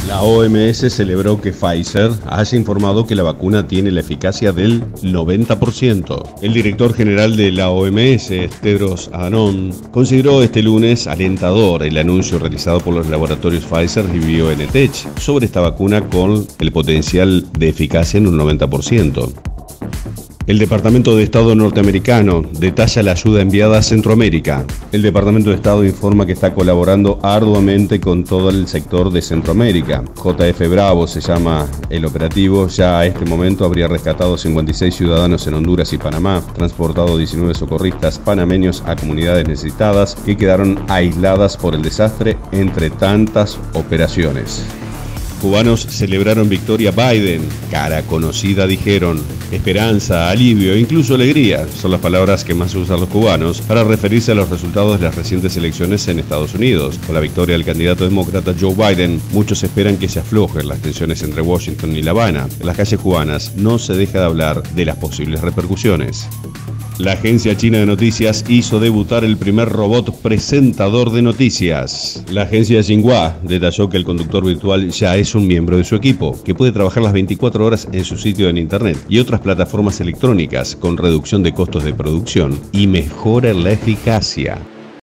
La OMS celebró que Pfizer haya informado que la vacuna tiene la eficacia del 90%. El director general de la OMS, Tedros Adhanom, consideró este lunes alentador el anuncio realizado por los laboratorios Pfizer y BioNTech sobre esta vacuna con el potencial de eficacia en un 90%. El Departamento de Estado norteamericano detalla la ayuda enviada a Centroamérica. El Departamento de Estado informa que está colaborando arduamente con todo el sector de Centroamérica. JF Bravo se llama el operativo. Ya a este momento habría rescatado 56 ciudadanos en Honduras y Panamá, transportado 19 socorristas panameños a comunidades necesitadas que quedaron aisladas por el desastre entre tantas operaciones. Cubanos celebraron victoria Biden. Cara conocida dijeron. Esperanza, alivio e incluso alegría son las palabras que más usan los cubanos para referirse a los resultados de las recientes elecciones en Estados Unidos. Con la victoria del candidato demócrata Joe Biden, muchos esperan que se aflojen las tensiones entre Washington y La Habana. En las calles cubanas no se deja de hablar de las posibles repercusiones. La agencia china de noticias hizo debutar el primer robot presentador de noticias. La agencia Xinhua detalló que el conductor virtual ya es un miembro de su equipo, que puede trabajar las 24 horas en su sitio en internet y otras plataformas electrónicas con reducción de costos de producción y mejora la eficacia.